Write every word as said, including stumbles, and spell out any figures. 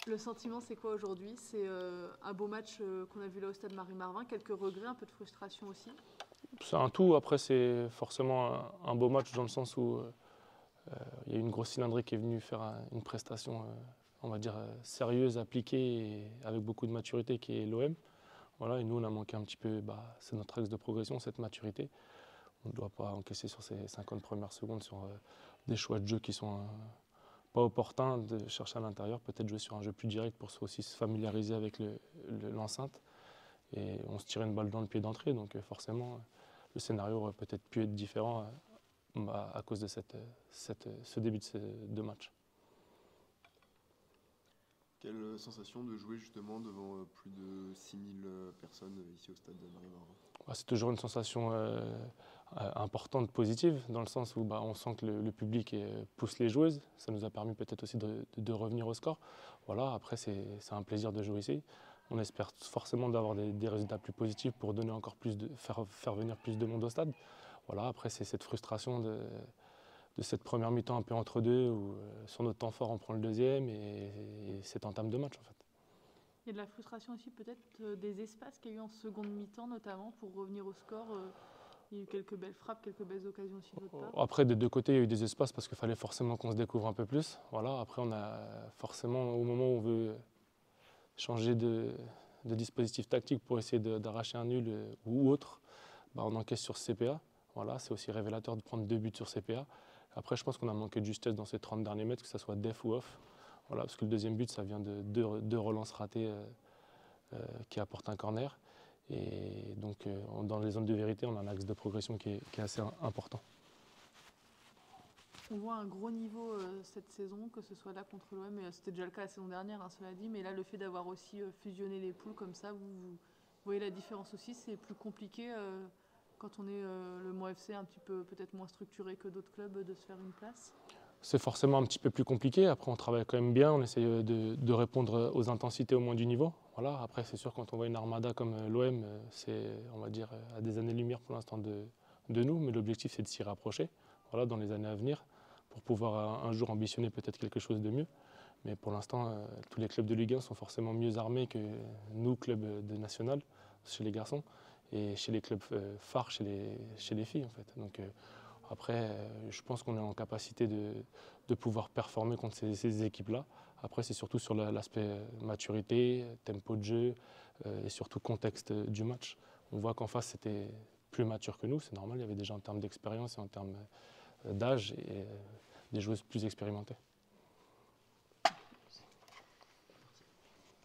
Le sentiment, c'est quoi aujourd'hui? C'est euh, un beau match euh, qu'on a vu là au stade Marie-Marvin, quelques regrets, un peu de frustration aussi. C'est un tout. Après, c'est forcément un, un beau match dans le sens où euh, il y a une grosse cylindrée qui est venue faire un- une prestation, euh, on va dire, euh, sérieuse, appliquée et avec beaucoup de maturité qui est l'O M. Voilà, et nous, on a manqué un petit peu, bah, c'est notre axe de progression, cette maturité. On ne doit pas encaisser sur ces cinquante premières secondes sur euh, des choix de jeu qui sont euh, pas opportuns, de chercher à l'intérieur, peut-être jouer sur un jeu plus direct pour aussi se familiariser avec le- le- l'enceinte. Et on se tirait une balle dans le pied d'entrée, donc euh, forcément, euh, le scénario aurait peut-être pu être différent euh, bah, à cause de cette, euh, cette, euh, ce début de, ce, de match. Quelle sensation de jouer justement devant euh, plus de six mille euh, personnes euh, ici au stade de Marie-Marvin? Bah, c'est toujours une sensation euh, euh, importante, positive, dans le sens où bah, on sent que le, le public est- pousse les joueuses. Ça nous a permis peut-être aussi de, de- de revenir au score. Voilà, après, c'est c'est un plaisir de jouer ici. On espère forcément d'avoir des, des résultats plus positifs pour donner encore plus de, faire, faire venir plus de monde au stade. Voilà, après, c'est cette frustration de, de cette première mi-temps un peu entre deux, où euh, sur notre temps fort, on prend le deuxième et, et cette entame de match, en fait. Il y a de la frustration aussi peut-être euh, des espaces qu'il y a eu en seconde mi-temps notamment pour revenir au score. euh, il y a eu quelques belles frappes, quelques belles occasions aussi de votre part. Après, des deux côtés, il y a eu des espaces parce qu'il fallait forcément qu'on se découvre un peu plus. Voilà. Après, on a forcément, au moment où on veut changer de, de dispositif tactique pour essayer de- d'arracher un nul euh, ou autre, bah, on encaisse sur C P A. Voilà, c'est aussi révélateur de prendre deux buts sur C P A. Après, je pense qu'on a manqué de justesse dans ces trente derniers mètres, que ce soit def ou off. Voilà, parce que le deuxième but, ça vient de deux, deux relances ratées euh, euh, qui apportent un corner. Et donc, euh, dans les zones de vérité, on a un axe de progression qui est, qui est assez important. On voit un gros niveau euh, cette saison, que ce soit là contre l'O M, et euh, c'était déjà le cas la saison dernière, hein, cela dit, mais là le fait d'avoir aussi euh, fusionné les poules comme ça, vous, vous voyez la différence aussi, c'est plus compliqué euh, quand on est euh, le Mont F C un petit peu peut-être moins structuré que d'autres clubs de se faire une place. C'est forcément un petit peu plus compliqué. Après, on travaille quand même bien. On essaie de, de répondre aux intensités au moins du niveau. Voilà. Après, c'est sûr, quand on voit une armada comme l'O M, c'est, on va dire, à des années-lumière pour l'instant de, de nous. Mais l'objectif, c'est de s'y rapprocher, voilà, dans les années à venir, pour pouvoir un, un jour ambitionner peut-être quelque chose de mieux. Mais pour l'instant, euh, tous les clubs de Ligue un sont forcément mieux armés que nous, clubs de national, chez les garçons, et chez les clubs euh, phares, chez les, chez les filles, en fait. Donc, euh, après, euh, je pense qu'on est en capacité de, de pouvoir performer contre ces, ces équipes-là. Après, c'est surtout sur la- l'aspect maturité, tempo de jeu euh, et surtout contexte du match. On voit qu'en face, c'était plus mature que nous, c'est normal. Il y avait déjà en termes d'expérience et en termes euh, d'âge et euh, des joueuses plus expérimentées.